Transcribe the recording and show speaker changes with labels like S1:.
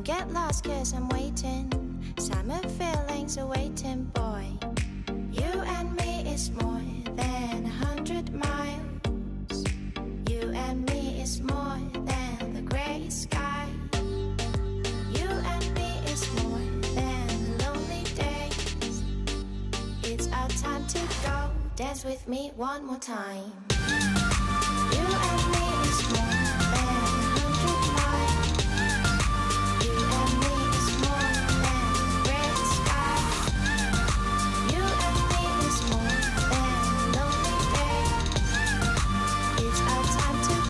S1: get lost cause I'm waiting. Summer feelings are waiting, boy. You and me is more than 100 miles. You and me is more than the gray sky. You and me is more than lonely days. It's our time to go. Dance with me one more time. You and me is more